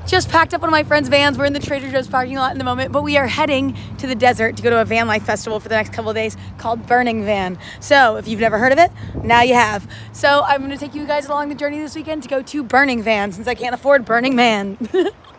just packed up one of my friend's vans. We're in the Trader Joe's parking lot in the moment, but we are heading to the desert to go to a van life festival for the next couple of days called Burning Van. So if you've never heard of it, now you have. So I'm gonna take you guys along the journey this weekend to go to Burning Van since I can't afford Burning Man.